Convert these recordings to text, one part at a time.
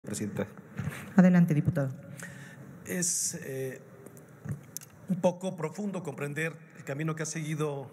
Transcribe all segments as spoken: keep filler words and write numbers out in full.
Presidenta. Adelante, diputado. Es eh, un poco profundo comprender el camino que ha seguido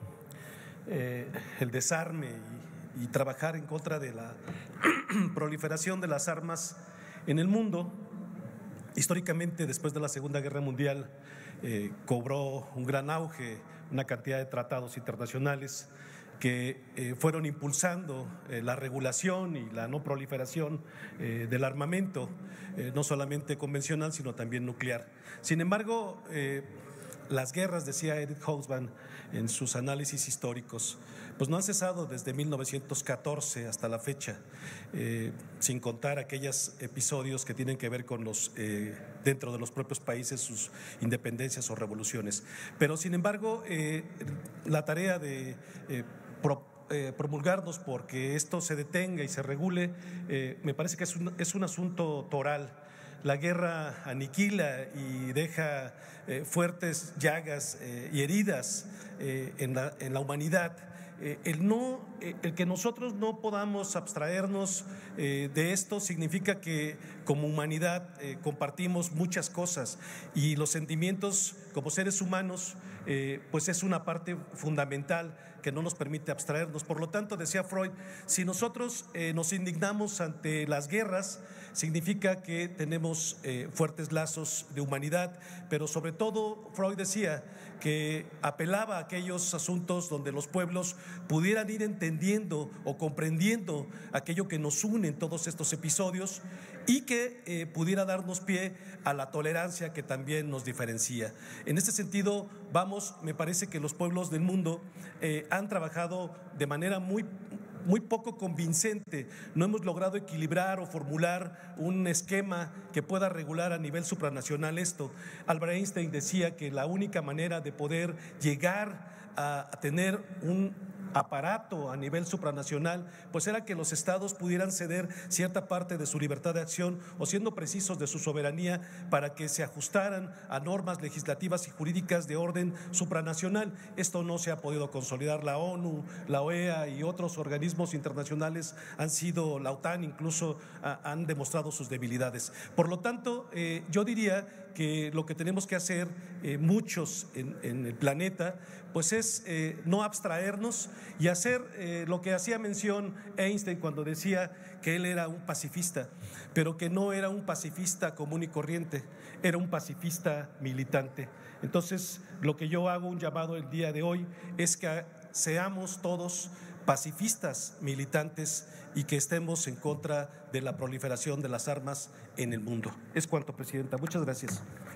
eh, el desarme y, y trabajar en contra de la proliferación de las armas en el mundo. Históricamente, después de la Segunda Guerra Mundial, eh, cobró un gran auge una cantidad de tratados internacionales que eh, fueron impulsando eh, la regulación y la no proliferación eh, del armamento, eh, no solamente convencional, sino también nuclear. Sin embargo, eh, las guerras, decía Edith Hobsbawm en sus análisis históricos, pues no han cesado desde mil novecientos catorce hasta la fecha, eh, sin contar aquellos episodios que tienen que ver con los, eh, dentro de los propios países, sus independencias o revoluciones. Pero sin embargo, eh, la tarea de eh, pro, Eh, promulgarnos porque esto se detenga y se regule, eh, me parece que es un, es un asunto toral. La guerra aniquila y deja eh, fuertes llagas eh, y heridas eh, en, la, en la humanidad. Eh, el, no, eh, el que nosotros no podamos abstraernos eh, de esto significa que como humanidad eh, compartimos muchas cosas y los sentimientos como seres humanos eh, pues es una parte fundamental que no nos permite abstraernos. Por lo tanto, decía Freud, si nosotros eh, nos indignamos ante las guerras, significa que tenemos eh, fuertes lazos de humanidad, pero sobre todo Freud decía que apelaba a aquellos asuntos donde los pueblos pudieran ir entendiendo o comprendiendo aquello que nos une en todos estos episodios y que eh, pudiera darnos pie a la tolerancia que también nos diferencia. En este sentido, vamos, me parece que los pueblos del mundo eh, han trabajado de manera muy muy poco convincente. No hemos logrado equilibrar o formular un esquema que pueda regular a nivel supranacional esto. Albert Einstein decía que la única manera de poder llegar a tener un aparato a nivel supranacional, pues era que los estados pudieran ceder cierta parte de su libertad de acción o siendo precisos de su soberanía para que se ajustaran a normas legislativas y jurídicas de orden supranacional. Esto no se ha podido consolidar. La ONU, la O E A y otros organismos internacionales han sido, la OTAN incluso, a, han demostrado sus debilidades. Por lo tanto, eh, yo diría que lo que tenemos que hacer eh, muchos en, en el planeta, pues es eh, no abstraernos y hacer eh, lo que hacía mención Einstein cuando decía que él era un pacifista, pero que no era un pacifista común y corriente, era un pacifista militante. Entonces, lo que yo hago un llamado el día de hoy es que seamos todos pacifistas militantes y que estemos en contra de la proliferación de las armas en el mundo. Es cuanto, Presidenta. Muchas gracias.